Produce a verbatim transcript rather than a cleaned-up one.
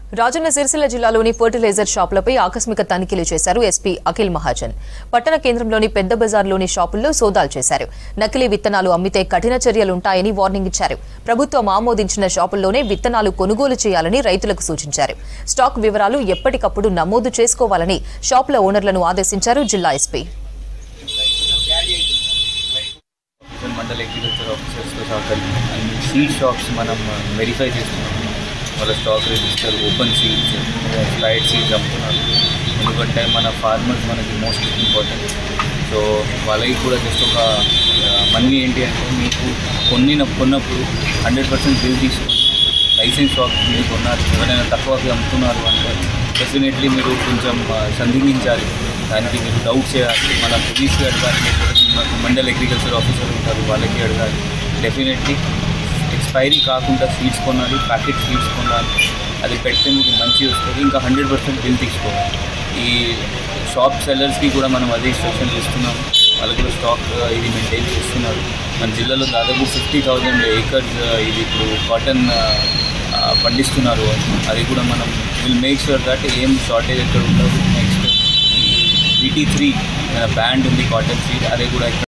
రాజన్న సిరిసిల్ల జిల్లాలోని ఫర్టిలైజర్ షాపులపై ఆకస్మిక తనిఖీలు చేశారు ఎస్పీ అఖిల్ మహాజన్. పట్టణ కేంద్రంలోని పెద్ద బజార్లోని షాపుల్లో సోదాలు చేశారు. నకిలీ విత్తనాలు అమ్మితే కఠిన చర్యలుంటాయని వార్నింగ్ ఇచ్చారు. ప్రభుత్వం ఆమోదించిన షాపుల్లోనే విత్తనాలు కొనుగోలు చేయాలని రైతులకు సూచించారు. స్టాక్ వివరాలు ఎప్పటికప్పుడు నమోదు చేసుకోవాలని షాపుల ఓనర్లను ఆదేశించారు జిల్లా ఎస్పీ. మండల అగ్రికల్చర్ ఆఫీసర్స్తో సహకరి అన్ని సీడ్ షాప్స్ మనం వెరిఫై చేస్తున్నాం. వాళ్ళ stock register, open seeds, slide seeds అమ్ముతున్నారు. ఎందుకంటే మన ఫార్మర్స్ మనకి మోస్ట్ ఇంపార్టెంట్. సో వాళ్ళకి కూడా జస్ట్ ఒక మనీ ఏంటి అంటే మీకు కొన్ని కొన్నప్పుడు హండ్రెడ్ పర్సెంట్ బిల్ తీసుకొని లైసెన్స్ షాప్ మీరు కొన్నారు, ఎవరైనా తక్కువకి అమ్ముతున్నారు అంటే డెఫినెట్లీ మీరు కొంచెం సందిగ్ధించాలి. దానికి మీరు డౌట్ చేయాలి. మన పోలీస్కి అడగాలి, మండల్ అగ్రికల్చర్ ఆఫీసర్ ఉంటారు వాళ్ళకి అడగాలి. డెఫినెట్లీ ఎక్స్పైరీ కాకుండా సీడ్స్ కొనాలి, ప్యాకెట్ సీడ్స్ కొనాలి. అది పెడితే మీకు మంచి వస్తుంది. ఇంకా హండ్రెడ్ పర్సెంట్ బిల్ తీసుకోవాలి. ఈ షాప్ సెల్లర్స్కి కూడా మనం అదే ఇన్స్ట్రక్షన్స్ ఇస్తున్నాము. వాళ్ళు కూడా స్టాక్ ఇది మెయింటైన్ చేస్తున్నారు. మన జిల్లాలో దాదాపు ఫిఫ్టీ థౌజండ్ ఏకర్స్ ఇది ఇప్పుడు కాటన్ పండిస్తున్నారు. అది కూడా మనం విల్ మేక్ ష్యూర్ దట్ ఏం షార్టేజ్ ఎక్కడ ఉండదు. నెక్స్ట్ బీటీ త్రీ బ్యాండ్ ఉంది కాటన్ సీడ్, అది కూడా